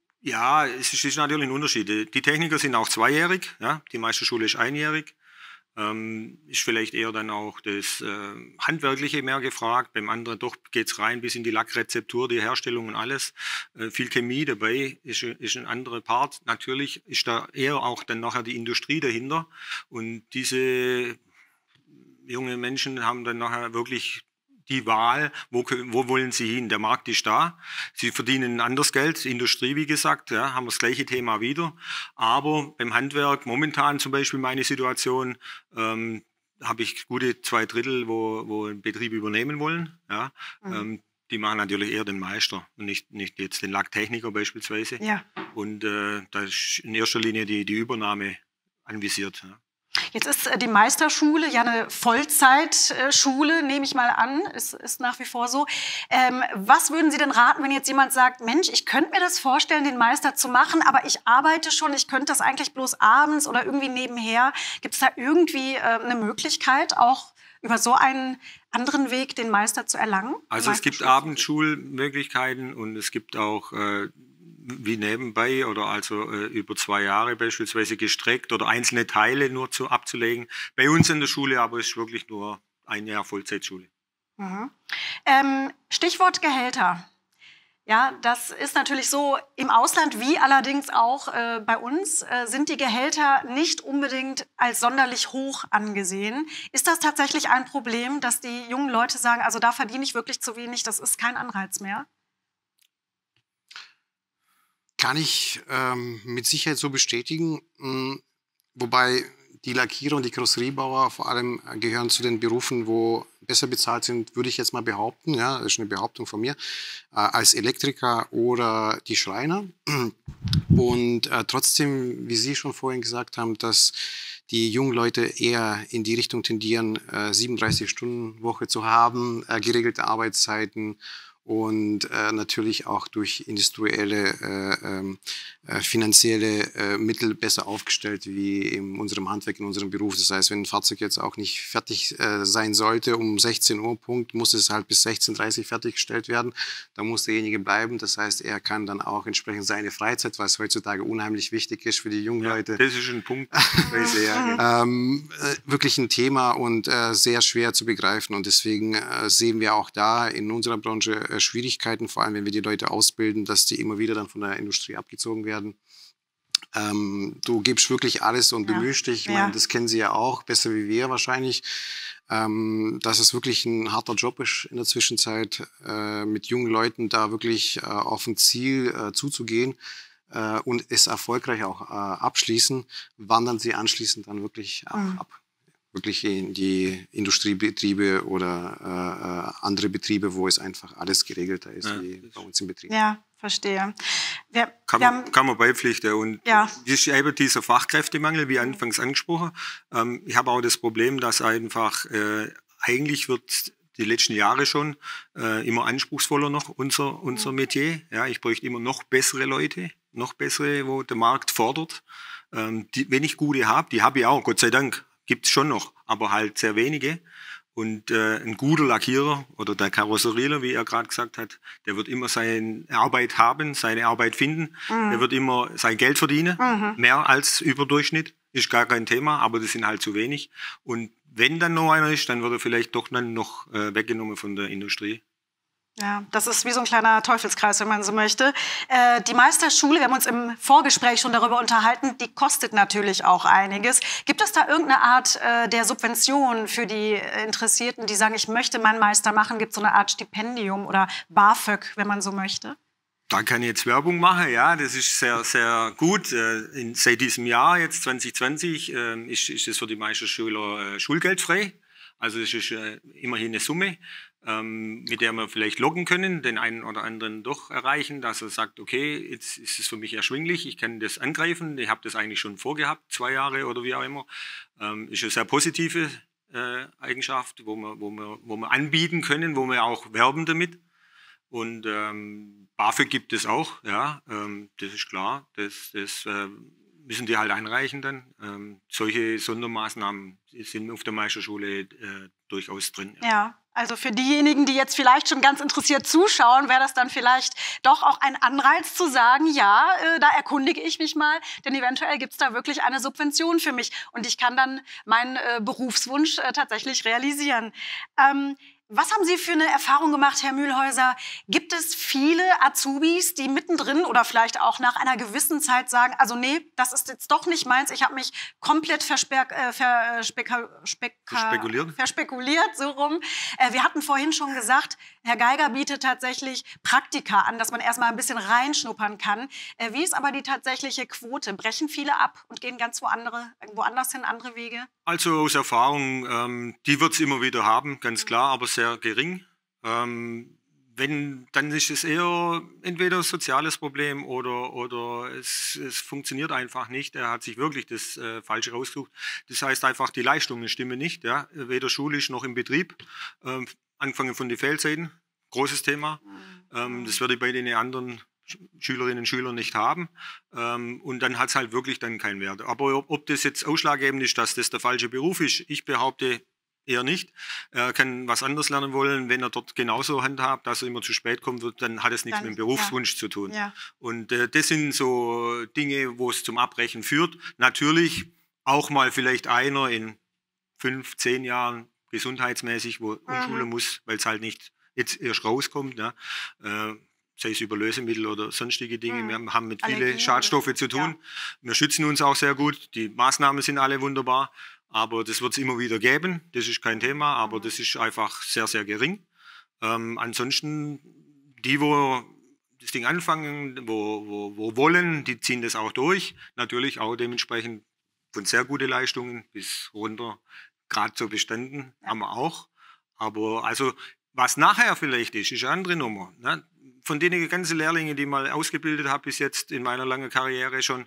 S6: Ja, es ist natürlich ein Unterschied. Die Techniker sind auch 2-jährig, ja, die Meisterschule ist 1-jährig. Ist vielleicht eher dann auch das Handwerkliche mehr gefragt. Beim anderen doch geht es rein bis in die Lackrezeptur, die Herstellung und alles. Viel Chemie dabei ist ein anderer Part. Natürlich ist da eher auch dann nachher die Industrie dahinter. Und diese junge Menschen haben dann nachher wirklich die Wahl, wo wollen sie hin? Der Markt ist da. Sie verdienen anderes Geld. Industrie, wie gesagt, ja, haben wir das gleiche Thema wieder. Aber beim Handwerk, momentan zum Beispiel meine Situation, habe ich gute 2/3, wo einen Betrieb übernehmen wollen. Ja. Die machen natürlich eher den Meister und nicht jetzt den Lacktechniker beispielsweise. Ja. Und da ist in erster Linie die Übernahme anvisiert. Ja.
S5: Jetzt ist die Meisterschule ja eine Vollzeitschule, nehme ich mal an, ist nach wie vor so. Was würden Sie denn raten, wenn jetzt jemand sagt, Mensch, ich könnte mir das vorstellen, den Meister zu machen, aber ich arbeite schon, ich könnte das eigentlich bloß abends oder irgendwie nebenher. Gibt es da irgendwie eine Möglichkeit, auch über so einen anderen Weg den Meister zu erlangen?
S6: Also es gibt Abendschulmöglichkeiten und es gibt auch wie nebenbei oder also über 2 Jahre beispielsweise gestreckt oder einzelne Teile nur abzulegen. Bei uns in der Schule aber ist wirklich nur 1 Jahr Vollzeitschule.
S5: Mhm. Stichwort Gehälter. Ja, das ist natürlich so im Ausland wie allerdings auch bei uns sind die Gehälter nicht unbedingt als sonderlich hoch angesehen. Ist das tatsächlich ein Problem, dass die jungen Leute sagen, also da verdiene ich wirklich zu wenig, das ist kein Anreiz mehr?
S7: Kann ich mit Sicherheit so bestätigen, wobei die Lackierer und die Karosseriebauer vor allem gehören zu den Berufen, wo besser bezahlt sind, würde ich jetzt mal behaupten, ja, das ist eine Behauptung von mir, als Elektriker oder die Schreiner. Und trotzdem, wie Sie schon vorhin gesagt haben, dass die jungen Leute eher in die Richtung tendieren, 37-Stunden-Woche zu haben, geregelte Arbeitszeiten und natürlich auch durch industrielle, finanzielle Mittel besser aufgestellt wie in unserem Handwerk, in unserem Beruf. Das heißt, wenn ein Fahrzeug jetzt auch nicht fertig sein sollte um 16 Uhr Punkt, muss es halt bis 16:30 Uhr fertiggestellt werden. Da muss derjenige bleiben. Das heißt, er kann dann auch entsprechend seine Freizeit, was heutzutage unheimlich wichtig ist für die jungen Leute.
S6: Das ist ein Punkt.
S7: Wirklich ein Thema und sehr schwer zu begreifen. Und deswegen sehen wir auch da in unserer Branche Schwierigkeiten, vor allem wenn wir die Leute ausbilden, dass die immer wieder dann von der Industrie abgezogen werden. Du gibst wirklich alles und bemühst dich. Ich meine, das kennen Sie ja auch, besser wie wir wahrscheinlich. Dass es wirklich ein harter Job ist in der Zwischenzeit, mit jungen Leuten da wirklich auf ein Ziel zuzugehen und es erfolgreich auch abschließen, wandern sie anschließend dann wirklich auch ab. Wirklich in die Industriebetriebe oder andere Betriebe, wo es einfach alles geregelter ist wie bei uns im Betrieb.
S5: Ja, verstehe.
S6: Kann man beipflichten. Und das ist eben dieser Fachkräftemangel, wie anfangs angesprochen. Ich habe auch das Problem, dass einfach eigentlich wird die letzten Jahre schon immer anspruchsvoller noch unser Metier. Ja, ich bräuchte immer noch bessere Leute, wo der Markt fordert. Wenn ich gute habe, die habe ich auch, Gott sei Dank. Gibt es schon noch, aber halt sehr wenige. Und ein guter Lackierer oder der Karosserierer, wie er gerade gesagt hat, der wird immer seine Arbeit haben, seine Arbeit finden. Der wird immer sein Geld verdienen, mehr als Überdurchschnitt. Ist gar kein Thema, aber das sind halt zu wenig. Und wenn dann noch einer ist, dann wird er vielleicht doch dann noch weggenommen von der Industrie.
S5: Ja, das ist wie so ein kleiner Teufelskreis, wenn man so möchte. Die Meisterschule, wir haben uns im Vorgespräch schon darüber unterhalten, die kostet natürlich auch einiges. Gibt es da irgendeine Art der Subvention für die Interessierten, die sagen, ich möchte meinen Meister machen? Gibt es so eine Art Stipendium oder BAföG, wenn man so möchte?
S6: Da kann ich jetzt Werbung machen, ja, das ist sehr, sehr gut. Seit diesem Jahr, jetzt 2020, ist es für die Meisterschüler schulgeldfrei. Also es ist immerhin eine Summe, mit der wir vielleicht locken können, den einen oder anderen doch erreichen, dass er sagt, okay, jetzt ist es für mich erschwinglich, ich kann das angreifen, ich habe das eigentlich schon vorgehabt, 2 Jahre oder wie auch immer. Ist eine sehr positive Eigenschaft, wo wir anbieten können, wo wir auch werben damit. Und BAföG gibt es auch, ja, das ist klar, das müssen die halt einreichen dann. Solche Sondermaßnahmen sind auf der Meisterschule durchaus drin.
S5: Ja, Also für diejenigen, die jetzt vielleicht schon ganz interessiert zuschauen, wäre das dann vielleicht doch auch ein Anreiz zu sagen, ja, da erkundige ich mich mal, denn eventuell gibt es da wirklich eine Subvention für mich und ich kann dann meinen Berufswunsch tatsächlich realisieren. Was haben Sie für eine Erfahrung gemacht, Herr Mühlhäuser? Gibt es viele Azubis, die mittendrin oder vielleicht auch nach einer gewissen Zeit sagen, also nee, das ist jetzt doch nicht meins, ich habe mich komplett verspekuliert, so rum. Wir hatten vorhin schon gesagt, Herr Geiger bietet tatsächlich Praktika an, dass man erstmal ein bisschen reinschnuppern kann. Wie ist aber die tatsächliche Quote? Brechen viele ab und gehen ganz woanders hin, andere Wege?
S6: Also aus Erfahrung, die wird es immer wieder haben, ganz klar, aber sehr gering. Wenn, dann ist es eher entweder ein soziales Problem oder es funktioniert einfach nicht. Er hat sich wirklich das Falsche rausgesucht. Das heißt einfach, die Leistungen stimmen nicht, ja? Weder schulisch noch im Betrieb. Angefangen von den Fehlzeiten, großes Thema. Das würde ich bei den anderen Schülerinnen und Schülern nicht haben. Und dann hat es halt wirklich dann keinen Wert. Aber ob das jetzt ausschlaggebend ist, dass das der falsche Beruf ist, ich behaupte eher nicht. Er kann was anderes lernen wollen. Wenn er dort genauso handhabt, dass er immer zu spät kommt, dann hat es nichts mit dem Berufswunsch zu tun. Ja. Und das sind so Dinge, wo es zum Abbrechen führt. Natürlich auch mal vielleicht einer in 5, 10 Jahren gesundheitsmäßig, wo umschulen muss, weil es halt nicht jetzt erst rauskommt. Ne? Sei es über Lösemittel oder sonstige Dinge. Wir haben mit vielen Schadstoffen zu tun. Ja. Wir schützen uns auch sehr gut. Die Maßnahmen sind alle wunderbar. Aber das wird es immer wieder geben. Das ist kein Thema. Aber das ist einfach sehr, sehr gering. Ansonsten, die, wo das Ding anfangen, wo wollen, die ziehen das auch durch. Natürlich auch dementsprechend von sehr guten Leistungen bis runter. Gerade so bestanden haben wir auch. Aber also, was nachher vielleicht ist eine andere Nummer. Ne? Von den ganzen Lehrlingen, die ich mal ausgebildet habe bis jetzt in meiner langen Karriere schon,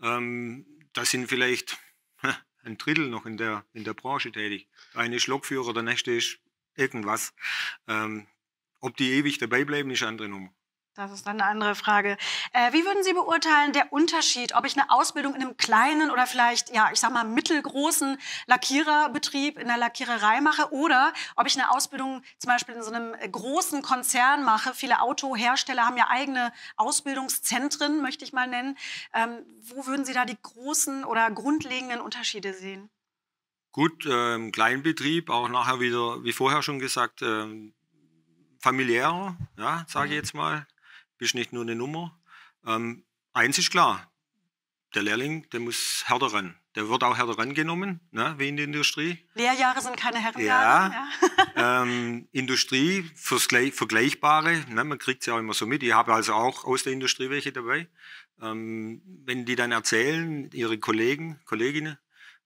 S6: da sind vielleicht ein Drittel noch in der Branche tätig. Der eine ist Lokführer, der nächste ist irgendwas. Ob die ewig dabei bleiben, ist eine andere Nummer.
S5: Das ist dann eine andere Frage. Wie würden Sie beurteilen, der Unterschied, ob ich eine Ausbildung in einem kleinen oder vielleicht, ja, ich sag mal, mittelgroßen Lackiererbetrieb in der Lackiererei mache oder ob ich eine Ausbildung zum Beispiel in so einem großen Konzern mache? Viele Autohersteller haben ja eigene Ausbildungszentren, möchte ich mal nennen. Wo würden Sie da die großen oder grundlegenden Unterschiede sehen?
S6: Gut, Kleinbetrieb, auch nachher wieder, wie vorher schon gesagt, familiärer, ja, sage ich jetzt mal. Bist nicht nur eine Nummer. Eins ist klar, der Lehrling, der muss härter ran. Der wird auch härter rangenommen, ne, wie in der Industrie.
S5: Lehrjahre sind keine Herrenjahre.
S6: Ja. Industrie, Vergleichbare, ne, man kriegt es ja auch immer so mit. Ich habe also auch aus der Industrie welche dabei. Wenn die dann erzählen, ihre Kolleginnen,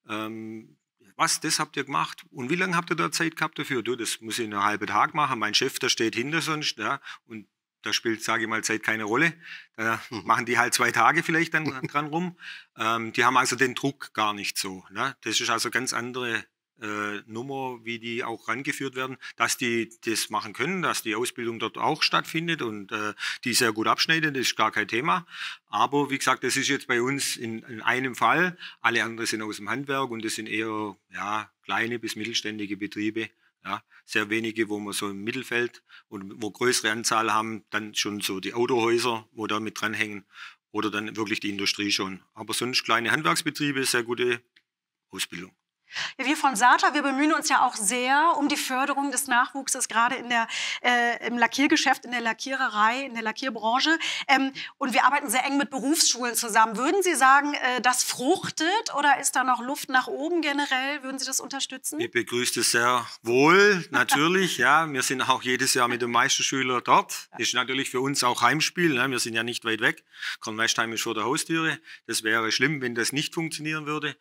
S6: was, das habt ihr gemacht? Und wie lange habt ihr da Zeit gehabt dafür? Du, das muss ich in einem halben Tag machen. Mein Chef, der steht hinter sonst, ja, und da spielt, sage ich mal, Zeit keine Rolle. Da machen die halt 2 Tage vielleicht dann dran rum. Die haben also den Druck gar nicht so. Ne? Das ist also ganz andere Nummer, wie die auch rangeführt werden, dass die das machen können, dass die Ausbildung dort auch stattfindet und die sehr gut abschneiden, das ist gar kein Thema. Aber wie gesagt, das ist jetzt bei uns in einem Fall. Alle anderen sind aus dem Handwerk und das sind eher kleine bis mittelständige Betriebe. Ja, sehr wenige, wo wir so im Mittelfeld und wo größere Anzahl haben, dann schon so die Autohäuser, wo da mit dranhängen oder dann wirklich die Industrie schon. Aber sonst kleine Handwerksbetriebe, sehr gute Ausbildung.
S5: Ja, wir von SATA, wir bemühen uns ja auch sehr um die Förderung des Nachwuchses, gerade im Lackiergeschäft, in der Lackiererei, in der Lackierbranche. Und wir arbeiten sehr eng mit Berufsschulen zusammen. Würden Sie sagen, das fruchtet oder ist da noch Luft nach oben generell? Würden Sie das unterstützen?
S6: Ich begrüße das sehr wohl, natürlich. Ja, wir sind auch jedes Jahr mit dem Meisterschüler dort. Das ist natürlich für uns auch Heimspiel. Ne? Wir sind ja nicht weit weg. Kornwestheim ist vor der Haustüre. Das wäre schlimm, wenn das nicht funktionieren würde.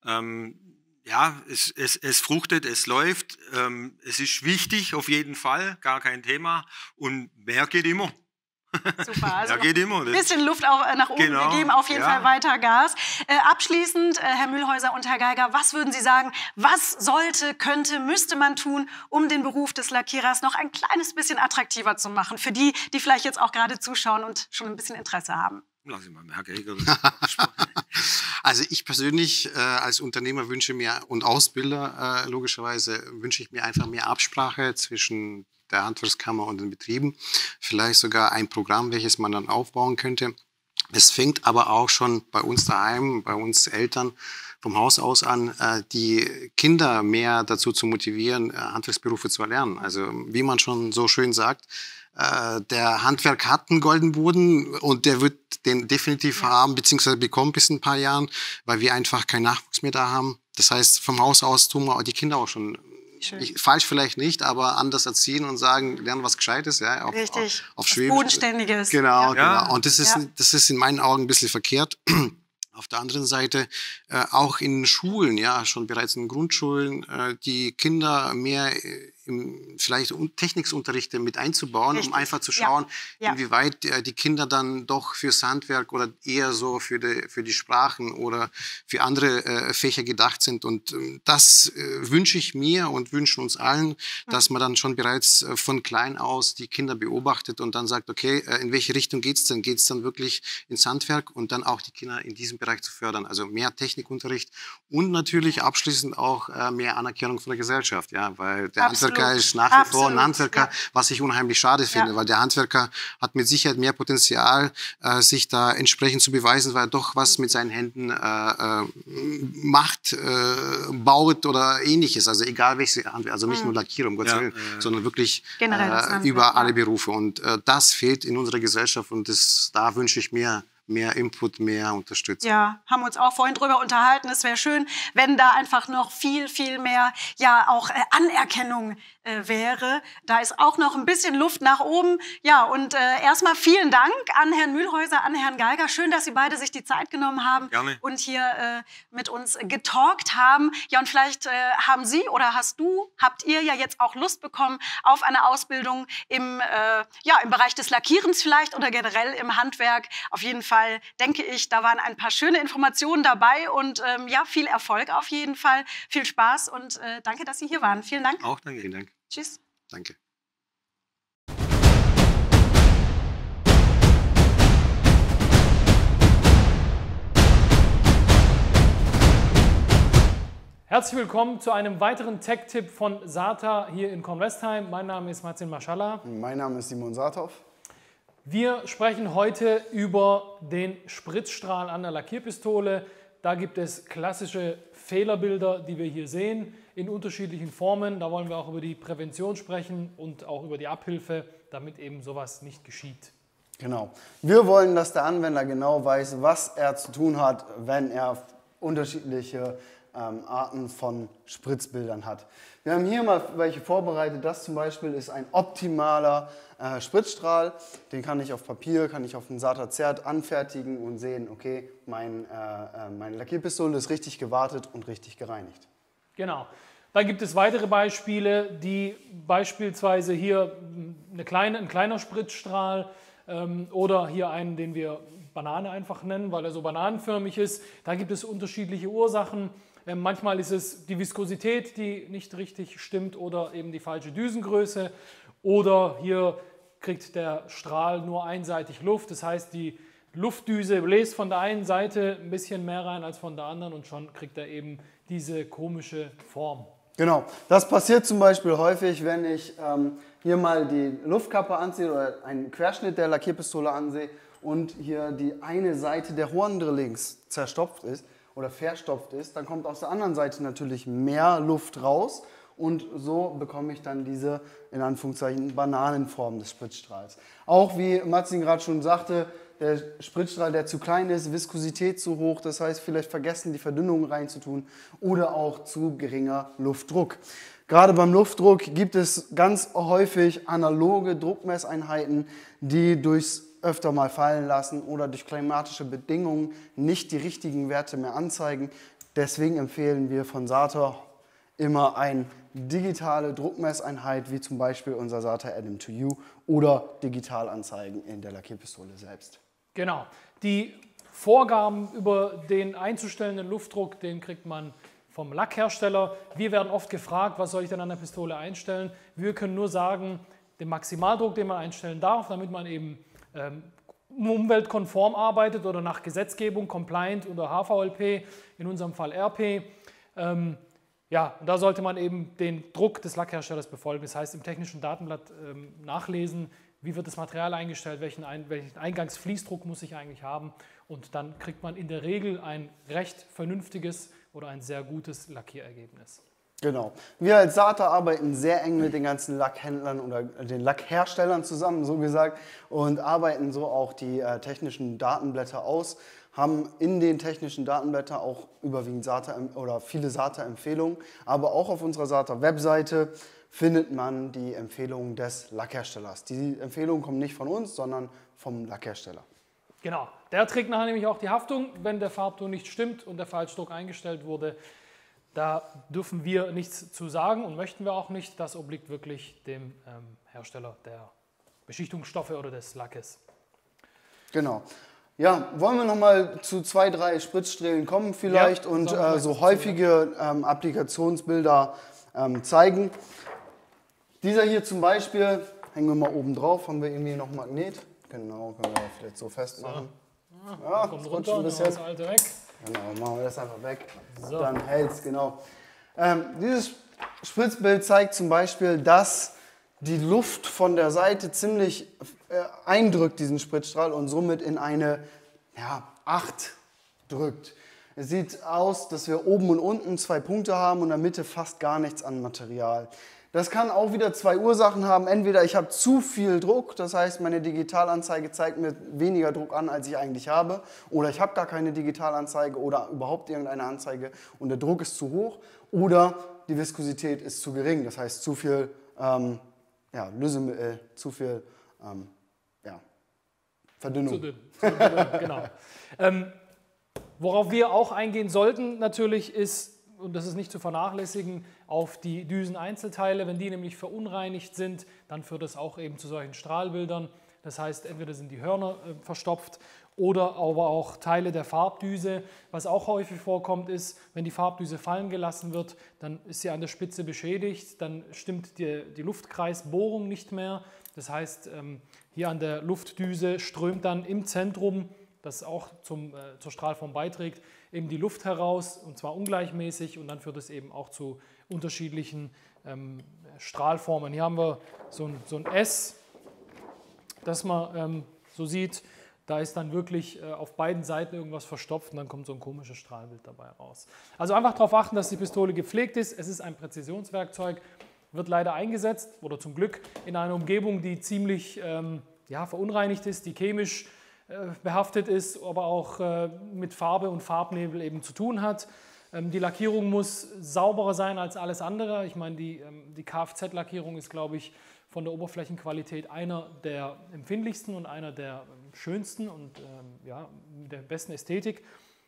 S6: Ja, es fruchtet, es läuft. Es ist wichtig, auf jeden Fall, gar kein Thema. Und mehr geht immer.
S5: Super, also
S6: mehr geht immer.
S5: Ein bisschen Luft auch nach oben. Genau. Wir geben auf jeden Fall weiter Gas. Abschließend, Herr Mühlhäuser und Herr Geiger, was würden Sie sagen, was sollte, könnte, müsste man tun, um den Beruf des Lackierers noch ein kleines bisschen attraktiver zu machen? Für die, die vielleicht jetzt auch gerade zuschauen und schon ein bisschen Interesse haben.
S6: Lass ich mal Herr Geiger.
S7: Also ich persönlich als Unternehmer wünsche mir und Ausbilder logischerweise wünsche ich mir einfach mehr Absprache zwischen der Handwerkskammer und den Betrieben. Vielleicht sogar ein Programm, welches man dann aufbauen könnte. Es fängt aber auch schon bei uns daheim, bei uns Eltern vom Haus aus an, die Kinder mehr dazu zu motivieren, Handwerksberufe zu erlernen. Also wie man schon so schön sagt, der Handwerk hat einen goldenen Boden und der wird den definitiv haben, beziehungsweise bekommen bis in ein paar Jahren, weil wir einfach keinen Nachwuchs mehr da haben. Das heißt, vom Haus aus tun wir die Kinder auch schon, falsch vielleicht nicht, aber anders erziehen und sagen, lernen was Gescheites, ja, auf Schwäbisch.
S5: Bodenständiges.
S7: Genau, genau. Und das ist in meinen Augen ein bisschen verkehrt. Auf der anderen Seite auch in Schulen, ja, schon bereits in Grundschulen, die Kinder mehr vielleicht Technikunterrichte mit einzubauen, um einfach zu schauen, inwieweit die Kinder dann doch fürs Handwerk oder eher so für die Sprachen oder für andere Fächer gedacht sind. Und das wünsche ich mir und wünschen uns allen, dass man dann schon bereits von klein aus die Kinder beobachtet und dann sagt, okay, in welche Richtung geht's denn? Geht's dann wirklich ins Handwerk und dann auch die Kinder in diesem Bereich zu fördern? Also mehr Technikunterricht und natürlich abschließend auch mehr Anerkennung von der Gesellschaft, ja, weil der Handwerker ist nach wie vor ein Handwerker, was ich unheimlich schade finde, weil der Handwerker hat mit Sicherheit mehr Potenzial, sich da entsprechend zu beweisen, weil er doch was mit seinen Händen macht, baut oder ähnliches. Also egal welches Handwerk, also nicht nur Lackierer, um Gottes Willen, sondern wirklich über alle Berufe. Und das fehlt in unserer Gesellschaft und da wünsche ich mir mehr Input, mehr Unterstützung.
S5: Ja, haben wir uns auch vorhin drüber unterhalten. Es wäre schön, wenn da einfach noch viel, viel mehr auch Anerkennung wäre. Da ist auch noch ein bisschen Luft nach oben. Ja, und erstmal vielen Dank an Herrn Mühlhäuser, an Herrn Geiger. Schön, dass Sie beide sich die Zeit genommen haben und hier mit uns getalkt haben. Ja, und vielleicht habt ihr ja jetzt auch Lust bekommen auf eine Ausbildung im Bereich des Lackierens vielleicht oder generell im Handwerk. Auf jeden Fall denke ich, da waren ein paar schöne Informationen dabei und viel Erfolg auf jeden Fall. Viel Spaß und danke, dass Sie hier waren. Vielen Dank.
S7: Auch danke, vielen Dank.
S5: Tschüss.
S7: Danke.
S8: Herzlich willkommen zu einem weiteren Tech-Tipp von SATA hier in Kornwestheim. Mein Name ist Marcin Maschalla.
S9: Mein Name ist Simon Saathoff.
S8: Wir sprechen heute über den Spritzstrahl an der Lackierpistole. Da gibt es klassische Fehlerbilder, die wir hier sehen, in unterschiedlichen Formen. Da wollen wir auch über die Prävention sprechen und auch über die Abhilfe, damit eben sowas nicht geschieht.
S9: Genau. Wir wollen, dass der Anwender genau weiß, was er zu tun hat, wenn er unterschiedliche Arten von Spritzbildern hat. Wir haben hier mal welche vorbereitet. Das zum Beispiel ist ein optimaler Spritzstrahl. Den kann ich auf Papier, kann ich auf dem SATA Zert anfertigen und sehen, okay, meine Lackierpistole ist richtig gewartet und richtig gereinigt.
S8: Genau. Da gibt es weitere Beispiele, die beispielsweise hier ein kleiner Spritzstrahl oder hier einen, den wir Banane einfach nennen, weil er so bananenförmig ist. Da gibt es unterschiedliche Ursachen. Manchmal ist es die Viskosität, die nicht richtig stimmt oder eben die falsche Düsengröße. Oder hier kriegt der Strahl nur einseitig Luft. Das heißt, die Luftdüse bläst von der einen Seite ein bisschen mehr rein als von der anderen und schon kriegt er eben diese komische Form.
S9: Genau, das passiert zum Beispiel häufig, wenn ich hier mal die Luftkappe ansehe oder einen Querschnitt der Lackierpistole ansehe und hier die eine Seite der Horndrillings zerstopft ist oder verstopft ist, dann kommt aus der anderen Seite natürlich mehr Luft raus und so bekomme ich dann diese, in Anführungszeichen, Bananenform des Spritzstrahls. Auch wie Marcin gerade schon sagte, der Spritzstrahl, der zu klein ist, Viskosität zu hoch, das heißt vielleicht vergessen, die Verdünnung reinzutun oder auch zu geringer Luftdruck. Gerade beim Luftdruck gibt es ganz häufig analoge Druckmesseinheiten, die durchs öfter mal fallen lassen oder durch klimatische Bedingungen nicht die richtigen Werte mehr anzeigen. Deswegen empfehlen wir von SATA immer eine digitale Druckmesseinheit, wie zum Beispiel unser SATA Anim2U oder Digitalanzeigen in der Lackierpistole selbst.
S8: Genau. Die Vorgaben über den einzustellenden Luftdruck, den kriegt man vom Lackhersteller. Wir werden oft gefragt, was soll ich denn an der Pistole einstellen? Wir können nur sagen, den Maximaldruck, den man einstellen darf, damit man eben umweltkonform arbeitet oder nach Gesetzgebung, compliant oder HVLP, in unserem Fall RP. Ja, und da sollte man eben den Druck des Lackherstellers befolgen. Das heißt, im technischen Datenblatt nachlesen, wie wird das Material eingestellt, welchen Eingangsfließdruck muss ich eigentlich haben. Und dann kriegt man in der Regel ein recht vernünftiges oder ein sehr gutes Lackierergebnis.
S9: Genau. Wir als SATA arbeiten sehr eng mit den ganzen Lackhändlern oder den Lackherstellern zusammen, so gesagt, und arbeiten so auch die technischen Datenblätter aus, haben in den technischen Datenblättern auch überwiegend SATA oder viele SATA-Empfehlungen, aber auch auf unserer SATA-Webseite findet man die Empfehlungen des Lackherstellers. Die Empfehlungen kommen nicht von uns, sondern vom Lackhersteller.
S8: Genau. Der trägt nachher nämlich auch die Haftung, wenn der Farbton nicht stimmt und der Falschdruck eingestellt wurde. Da dürfen wir nichts zu sagen und möchten wir auch nicht. Das obliegt wirklich dem Hersteller der Beschichtungsstoffe oder des Lackes.
S9: Genau. Ja, wollen wir nochmal zu 2, 3 Spritzstrählen kommen vielleicht, ja, und so häufige Applikationsbilder zeigen. Dieser hier zum Beispiel, hängen wir mal oben drauf, haben wir irgendwie noch ein Magnet. Genau, können wir vielleicht so festmachen.
S8: So. Ja, kommt runter, ein bisschen. Das alte weg.
S9: Genau, machen wir das einfach weg.
S8: So.
S9: Dann hält es, genau. Dieses Spritzbild zeigt zum Beispiel, dass die Luft von der Seite ziemlich eindrückt, diesen Spritzstrahl, und somit in eine 8 drückt. Es sieht aus, dass wir oben und unten 2 Punkte haben und in der Mitte fast gar nichts an Material. Das kann auch wieder 2 Ursachen haben. Entweder ich habe zu viel Druck, das heißt, meine Digitalanzeige zeigt mir weniger Druck an, als ich eigentlich habe. Oder ich habe gar keine Digitalanzeige oder überhaupt irgendeine Anzeige und der Druck ist zu hoch. Oder die Viskosität ist zu gering, das heißt zu viel Lösemittel, zu viel Verdünnung.
S8: Zu dünn, genau. Worauf wir auch eingehen sollten natürlich ist, und das ist nicht zu vernachlässigen, auf die Düseneinzelteile. Wenn die nämlich verunreinigt sind, dann führt das auch eben zu solchen Strahlbildern. Das heißt, entweder sind die Hörner verstopft oder aber auch Teile der Farbdüse. Was auch häufig vorkommt ist, wenn die Farbdüse fallen gelassen wird, dann ist sie an der Spitze beschädigt, dann stimmt die Luftkreisbohrung nicht mehr. Das heißt, hier an der Luftdüse strömt dann im Zentrum, das auch zur Strahlform beiträgt, eben die Luft heraus, und zwar ungleichmäßig, und dann führt es eben auch zu unterschiedlichen Strahlformen. Hier haben wir so ein S, das man so sieht, da ist dann wirklich auf beiden Seiten irgendwas verstopft und dann kommt so ein komisches Strahlbild dabei raus. Also einfach darauf achten, dass die Pistole gepflegt ist. Es ist ein Präzisionswerkzeug, wird leider eingesetzt, oder zum Glück, in einer Umgebung, die ziemlich verunreinigt ist, die chemisch behaftet ist, aber auch mit Farbe und Farbnebel eben zu tun hat. Die Lackierung muss sauberer sein als alles andere. Ich meine, die Kfz-Lackierung ist, glaube ich, von der Oberflächenqualität einer der empfindlichsten und einer der schönsten und der besten Ästhetik,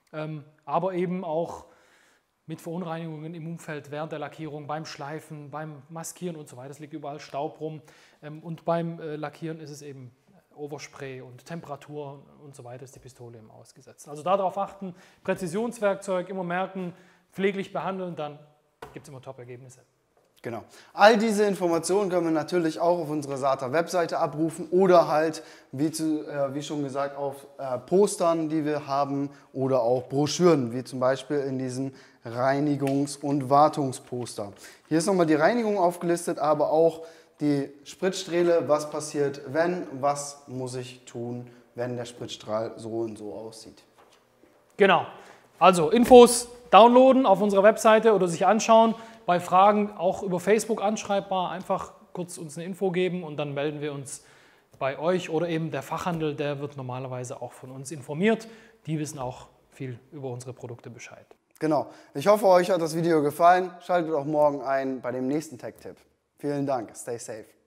S8: aber eben auch mit Verunreinigungen im Umfeld während der Lackierung, beim Schleifen, beim Maskieren und so weiter. Es liegt überall Staub rum, und beim Lackieren ist es eben Overspray und Temperatur und so weiter ist die Pistole eben ausgesetzt. Also darauf achten, Präzisionswerkzeug, immer merken, pfleglich behandeln, dann gibt es immer Top-Ergebnisse.
S9: Genau. All diese Informationen können wir natürlich auch auf unserer SATA-Webseite abrufen oder halt, wie schon gesagt, auf Postern, die wir haben, oder auch Broschüren, wie zum Beispiel in diesem Reinigungs- und Wartungsposter. Hier ist nochmal die Reinigung aufgelistet, aber auch die Spritzsträhle, was passiert, was muss ich tun, wenn der Spritzstrahl so und so aussieht.
S8: Genau. Also Infos downloaden auf unserer Webseite oder sich anschauen. Bei Fragen auch über Facebook anschreibbar, einfach kurz uns eine Info geben und dann melden wir uns bei euch, oder eben der Fachhandel, der wird normalerweise auch von uns informiert. Die wissen auch viel über unsere Produkte Bescheid.
S9: Genau. Ich hoffe, euch hat das Video gefallen. Schaltet auch morgen ein bei dem nächsten Tech-Tipp. Vielen Dank. Stay safe.